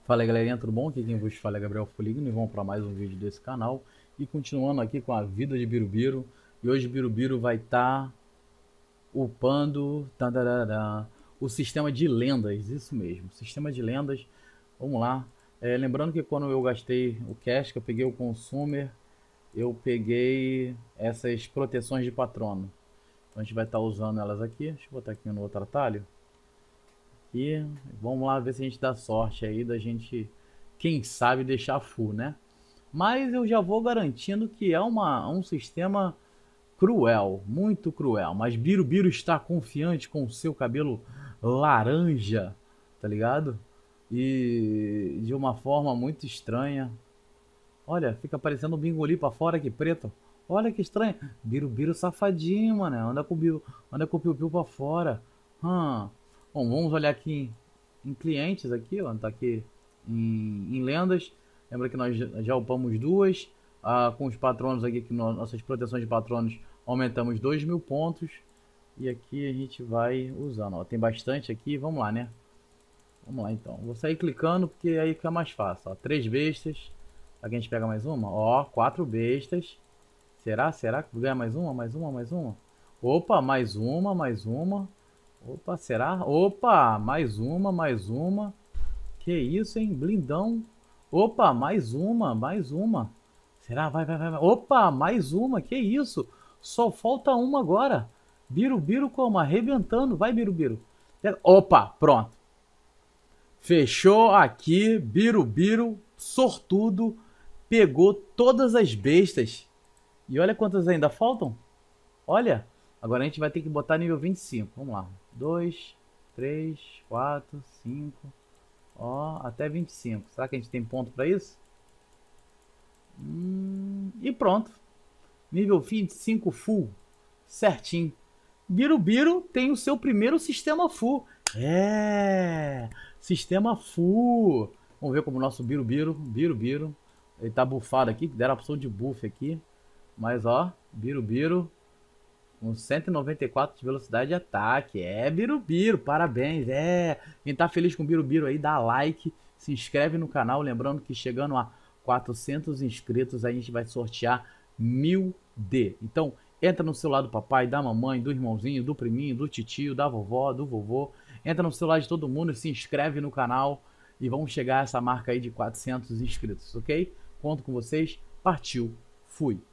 Fala aí, galerinha, tudo bom? Aqui quem vos fala é Gabriel Foligno e vamos para mais um vídeo desse canal. E continuando aqui com a vida de Birubiru. E hoje Birubiru vai estar upando o sistema de lendas, isso mesmo, sistema de lendas. Vamos lá. Lembrando que quando eu gastei o cash, que eu peguei o consumer, eu peguei essas proteções de patrono. Então a gente vai estar usando elas aqui. Deixa eu botar aqui no outro atalho. E vamos lá ver se a gente dá sorte aí da gente, quem sabe, deixar full, né? Mas eu já vou garantindo que é um sistema cruel, muito cruel. Mas Birubiru está confiante com o seu cabelo laranja, tá ligado? E de uma forma muito estranha. Olha, fica parecendo um bingoli pra fora aqui, preto. Olha que estranho. Birubiru safadinho, mano. Anda com o piu-piu pra fora. Bom, vamos olhar aqui em clientes aqui, ó. Tá aqui em lendas. Lembra que nós já upamos duas. Com os patronos aqui, que nossas proteções de patronos aumentamos 2.000 pontos. E aqui a gente vai usando, ó. Tem bastante aqui, vamos lá, né? Vamos lá então. Vou sair clicando porque aí fica mais fácil, ó. 3 bestas. Aqui a gente pega mais uma. Ó, 4 bestas. Será que vou ganhar mais uma? Mais uma, mais uma? Opa, mais uma, mais uma. Opa, será? Opa, mais uma, mais uma. Que isso, hein? Blindão. Opa, mais uma, mais uma. Será? Vai, vai, vai. Opa, mais uma. Que isso? Só falta uma agora. Birubiru como? Arrebentando. Vai, Birubiru. Opa, pronto. Fechou aqui. Birubiru, sortudo. Pegou todas as bestas. E olha quantas ainda faltam. Olha. Agora a gente vai ter que botar nível 25. Vamos lá. 2, 3, 4, 5. Ó, até 25. Será que a gente tem ponto para isso? E pronto. Nível 25 full. Certinho. Birubiru tem o seu primeiro sistema full. Sistema full. Vamos ver como o nosso Birubiru. Ele tá buffado aqui, deram a opção de buff aqui. Mas ó, Birubiru com 194 de velocidade de ataque. Birubiru, parabéns. Quem tá feliz com o Birubiru aí, dá like, se inscreve no canal. Lembrando que chegando a 400 inscritos, a gente vai sortear 1000D. Então, entra no celular do papai, da mamãe, do irmãozinho, do priminho, do titio, da vovó, do vovô. Entra no celular de todo mundo, se inscreve no canal e vamos chegar a essa marca aí de 400 inscritos, ok? Conto com vocês. Partiu. Fui.